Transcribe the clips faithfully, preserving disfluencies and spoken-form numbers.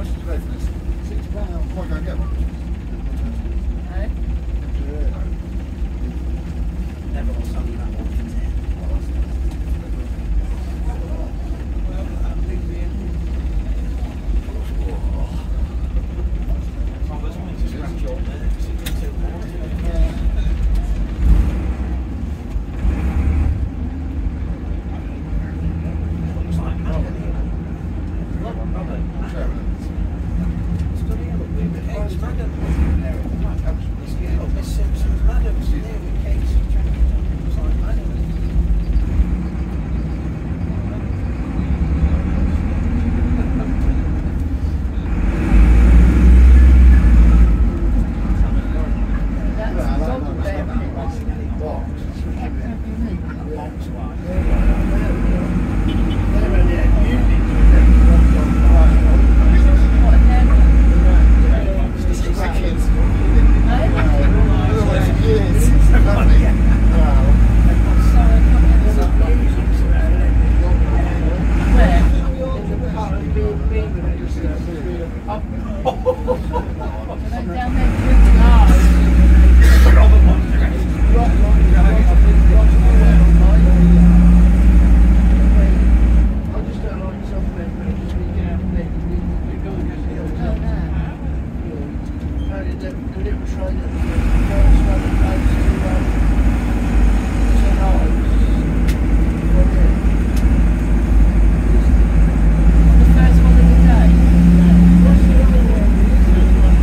much is the bed for this? Six pounds. Might go and get one. Never will sell you that one for ten. The first one of the day.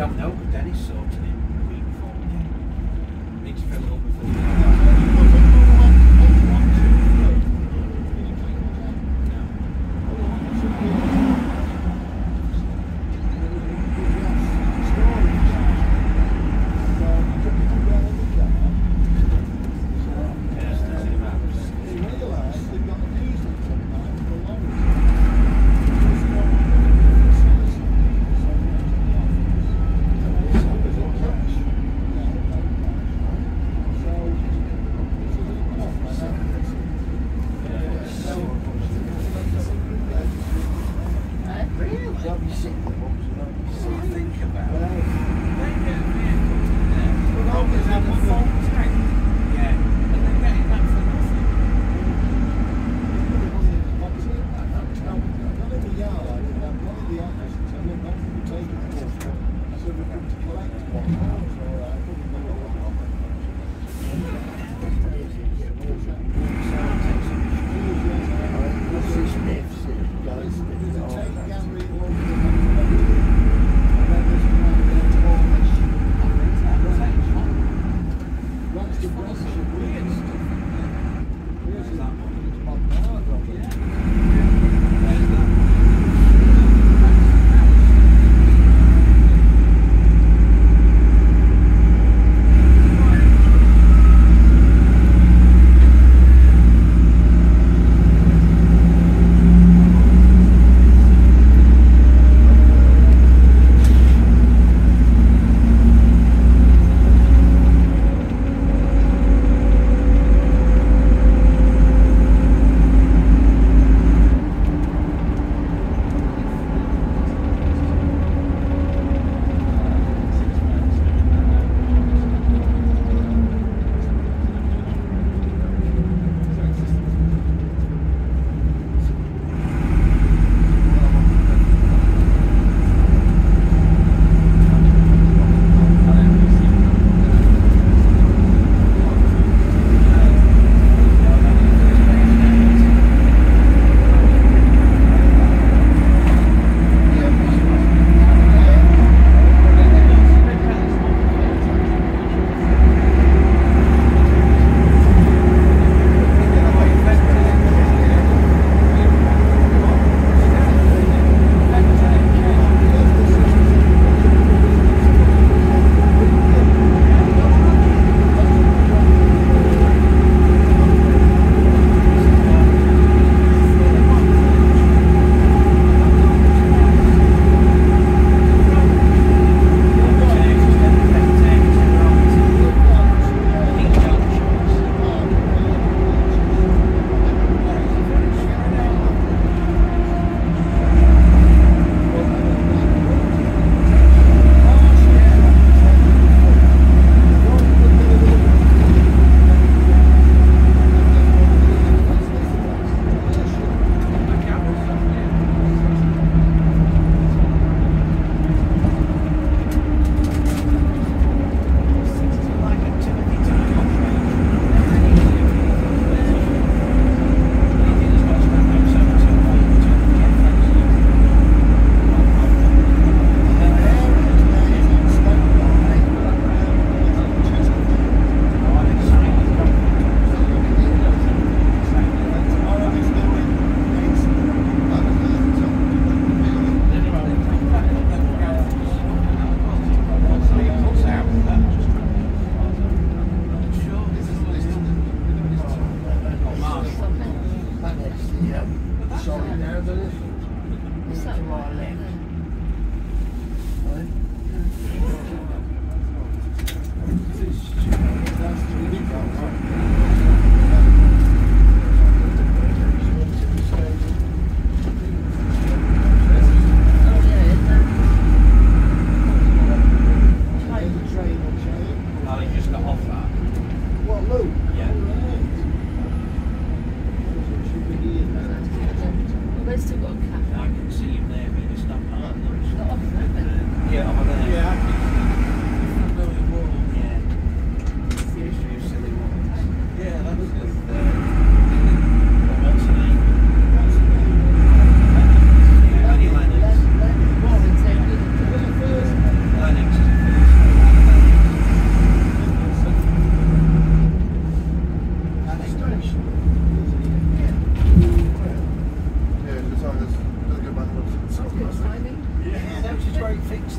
don't know, because Dennis sorted him a week before we came. Need to fill it up before we go.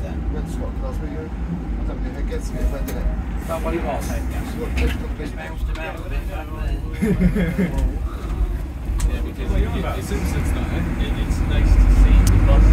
then? Went to Scotland last week. I don't know who gets it, when did it? That what it was? It's got a bit- got a bit- It's bounced about a bit back there. Yeah, because it, it, it's, it's, it's, not, it, it's nice to see the bus.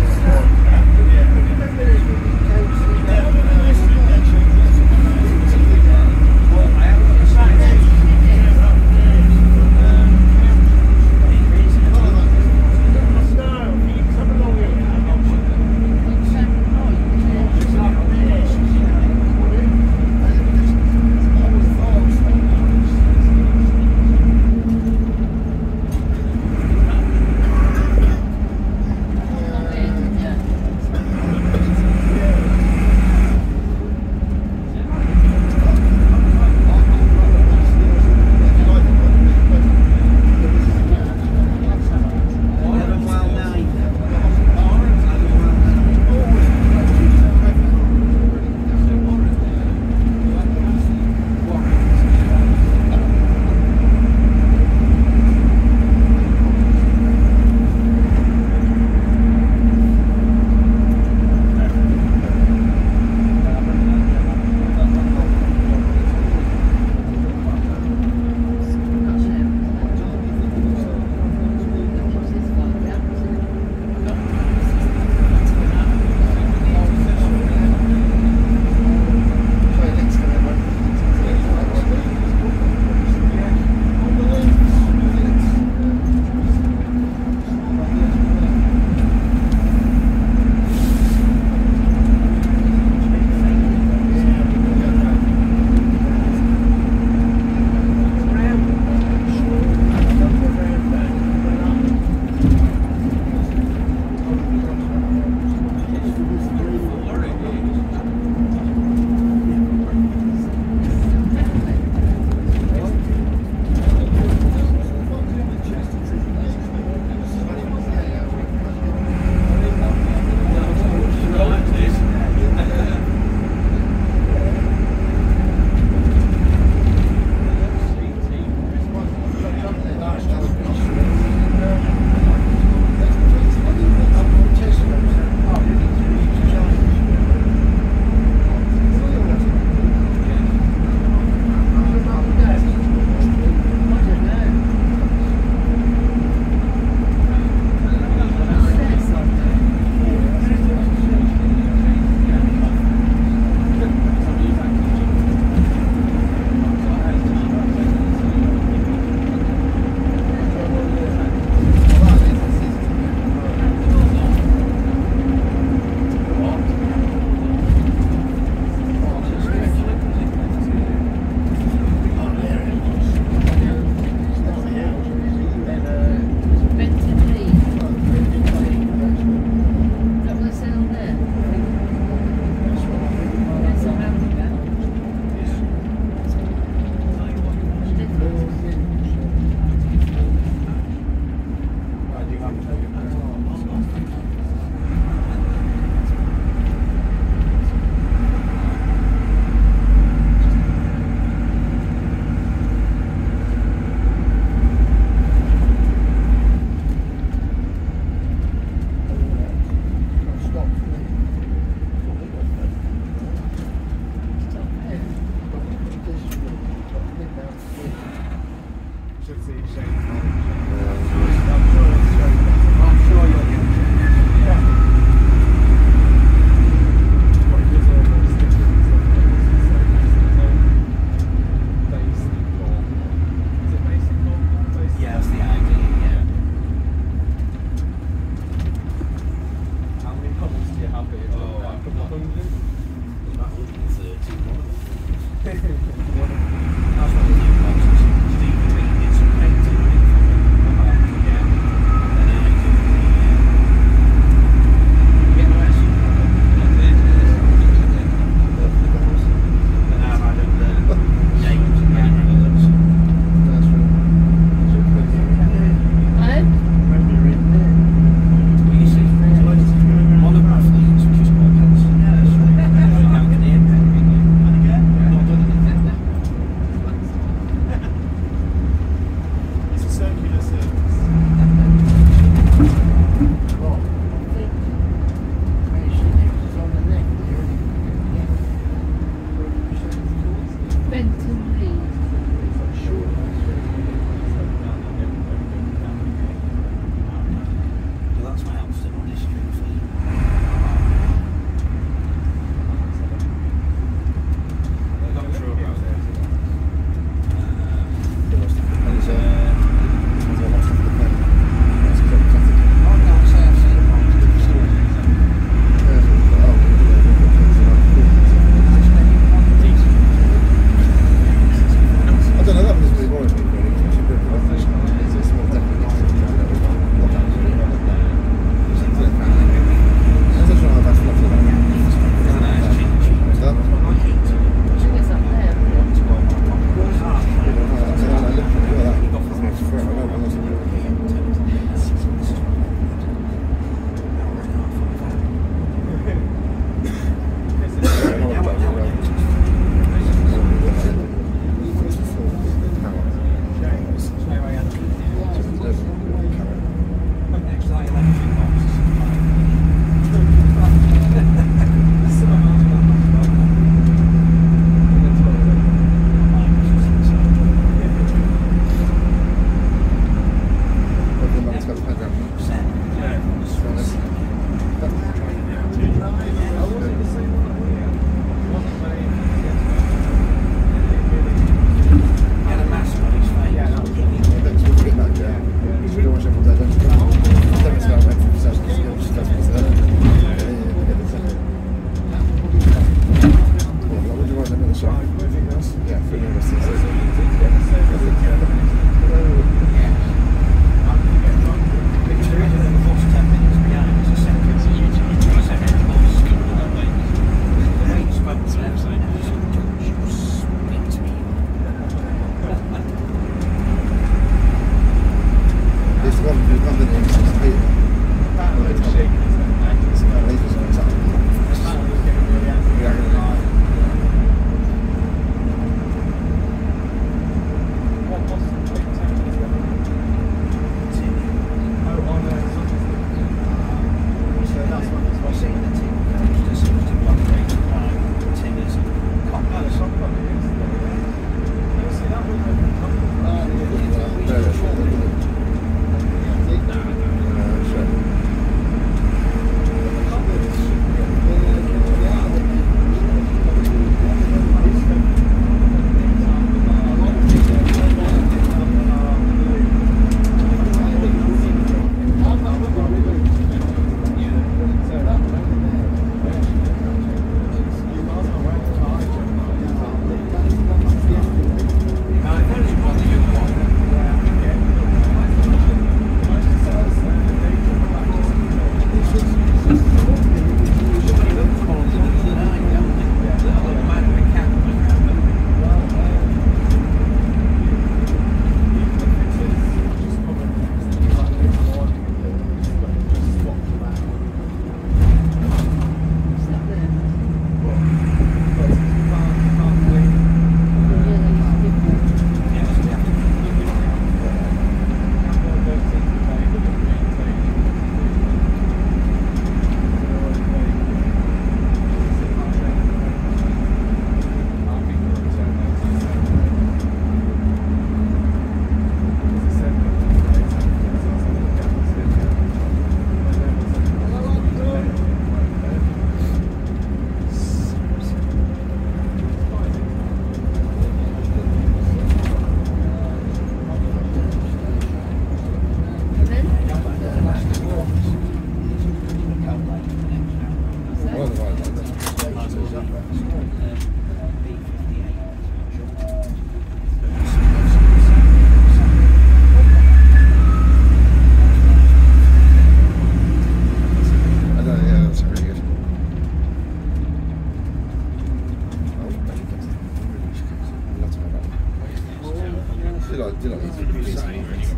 Do you like, do you like these V C V?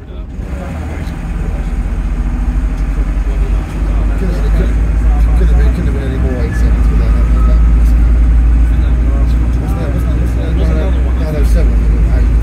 Couldn't have been, couldn't have been any more eight sevens with that. nine oh seven, I think it was eight.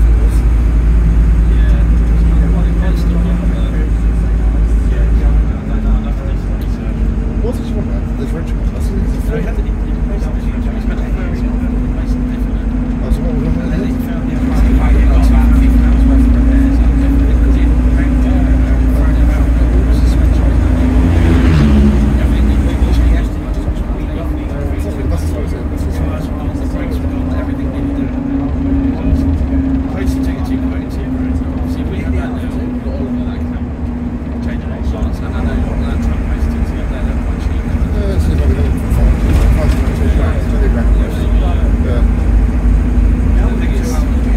What did you want about the French one? That's it. So he had to replace the future. He spent a year in replacing different. Oh, so what was wrong with And then he it? found the other one. He got about fifty pounds worth of repairs because he had thrown it about. It was a suspension. Everything he literally has to do is just completely off. It's not really the buses, is it? The brakes were gone, everything needed doing. Basically, take a cheap quote into your See, we have that now. We've got all of that cam. Changing all parts. And I know Lelant truck based into it. They're quite cheap. Yeah, it's like a five to two grand, two grand. Yeah. The thing is,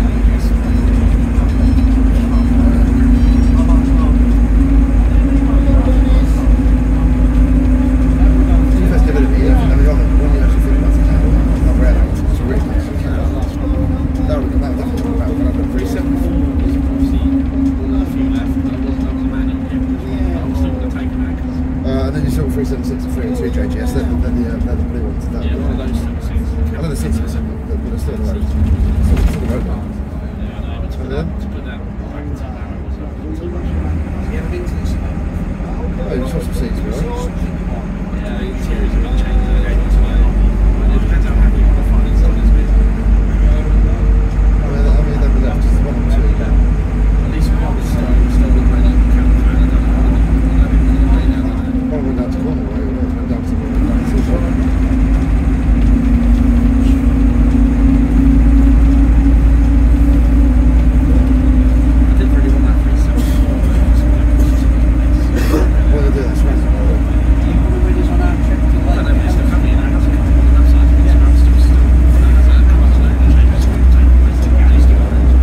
three seven six and three oh two J G S, they're, they're, the, uh, they're the blue ones. yeah, one of those six. I know the six is, but they're still the road. Still, still the road now. Yeah, I know, but to put that, to put that back into narrow was a... Have you ever been to this? Oh, you saw some seats, right? Yeah, the interior's a bit changed again as well. It depends how happy you want to find it still is with. I mean, I mean, they were left just one or two. At least we've got the stone, still with ready camera fan. I don't know what One went down to Cornwall, went down to Cornwall. I didn't really want that three seventy-four. What do they do? That's right. You want to win this on our trip to I don't know, but it's the company now has a couple on the website. It's about still still. It has a couple of load of changes to take place. They used to go on.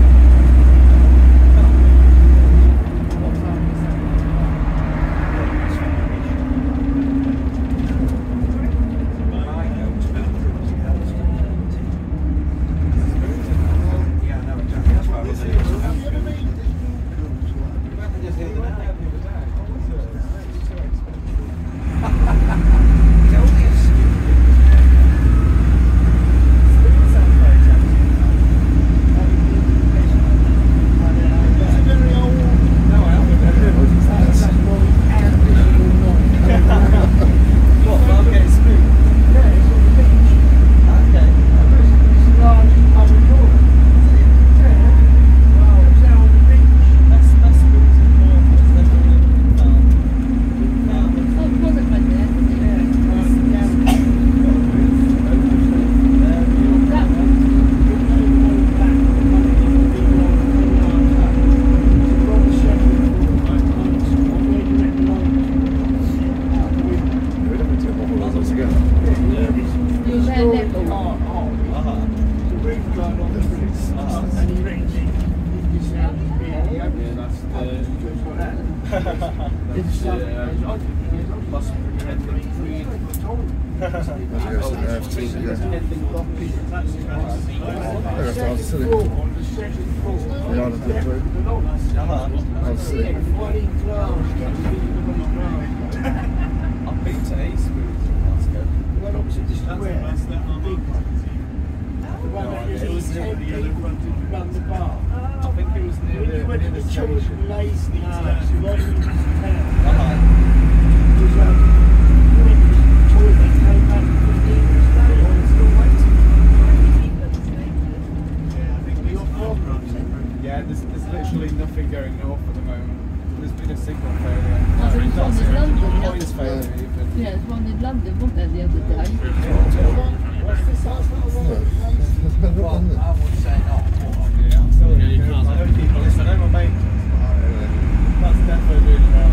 That's definitely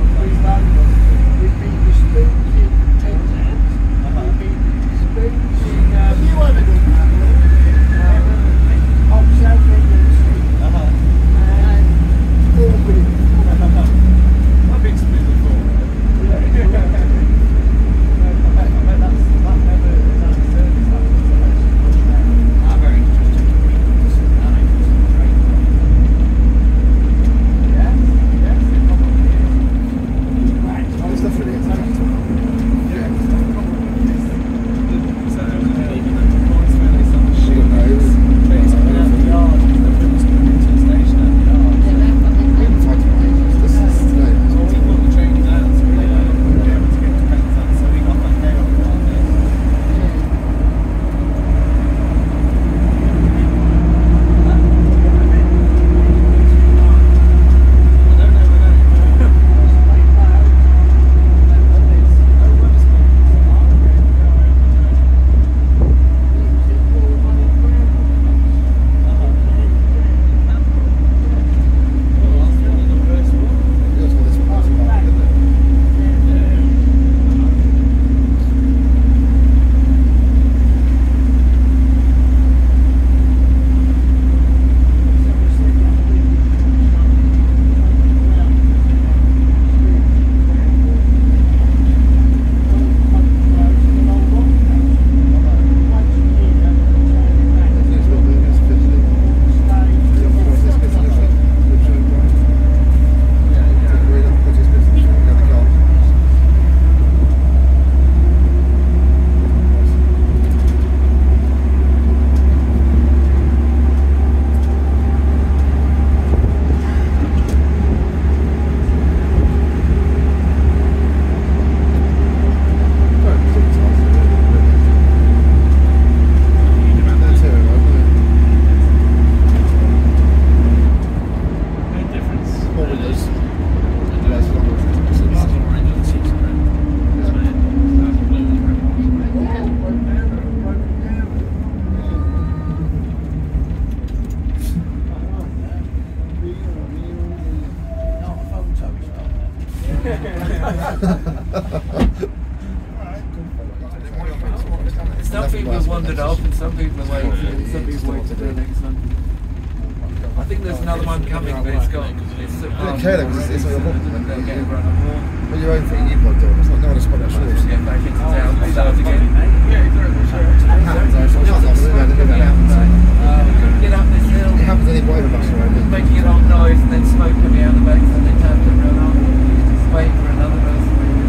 people are waiting, some people wait to do the next one. I think there's another one coming, but it's got, it's I don't care though, because it's not your problem. they'll get a run of more. Well, your own thing you've got to do, it's not no one to spot that short. Get back into town, start again. Yeah, exactly. It happens, though, it's not like we're doing it, it happens. Uh, we couldn't get up this hill. It happens any whatever bus you're on. Making a long noise and then smoke coming out the back, so they turned to run on. Wait for another person.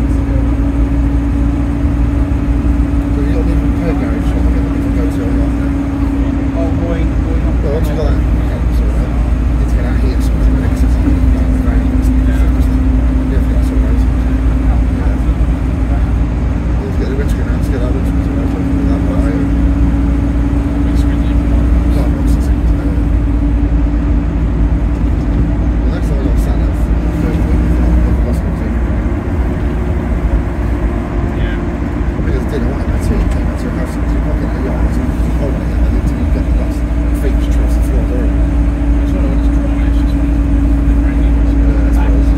So you've got to leave the repair garage, so I'm going to go to a lot now. Oh, boy, boy. Well, once you've got that, so uh, you need to get out here, so it's an exit, so you can go the ground, it's yeah, that's all right. Yeah. You need to get the windscreen out, to get that windscreen to work, that way. Quite boxes, uh, the next time I got sat out, first week, the bus was in. Yeah. Because dinner, I went to tea, came out to your house, you walk in the yard, so you hold it, and then you get the bus, your feet just traverse the floor door. It's not when it's dry, it's just when it's raining. Yeah, that's what it is.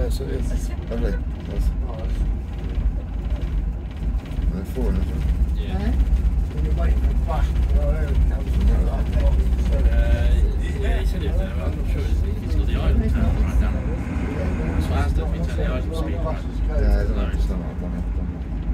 so it is. Lovely. Nice. No, four in it, isn't it? Yeah. When you're waiting for the bus to go over, it comes from the Uh, yeah, he said it there. I'm not sure it's, it's got the idle town right down. So as the been telling the idle speed right. Yeah, I don't know, just don't know, I've done it, I've done it.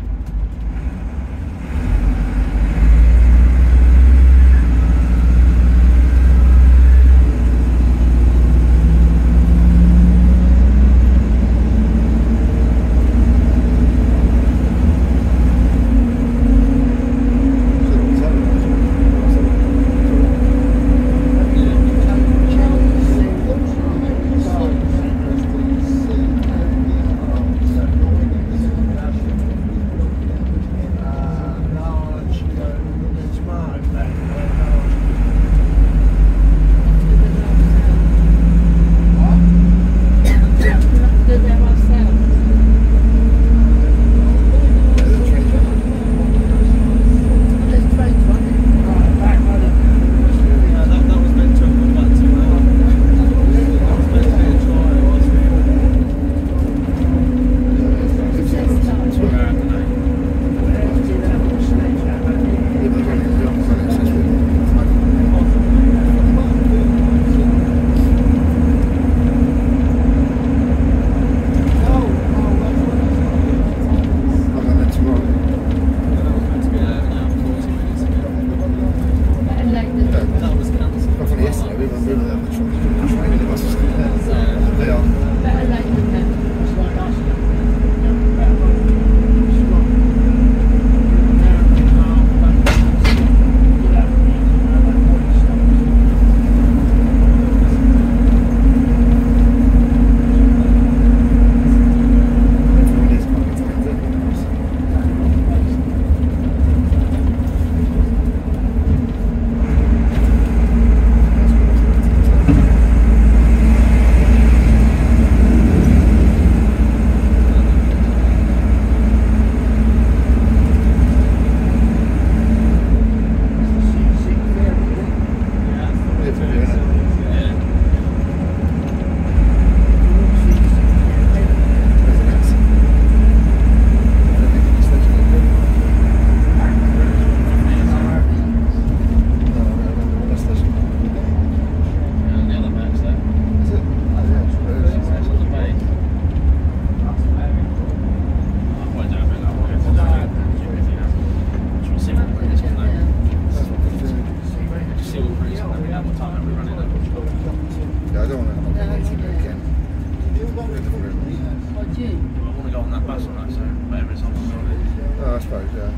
I suppose, yeah.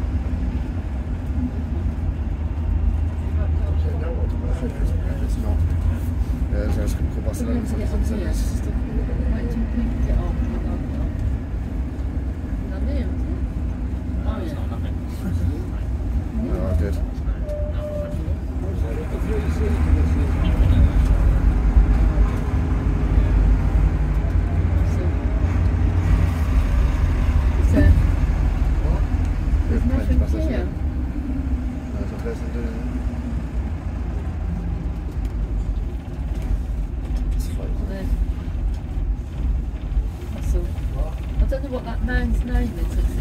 It's not. Yeah, there's a couple of buses over something. Wait till people get off. Not there, was it? Oh, It's yeah. not nothing. No, I did. So, there's nothing here. No, it's not pleasant doing it. There's- That's all. I don't know what that man's name is. It's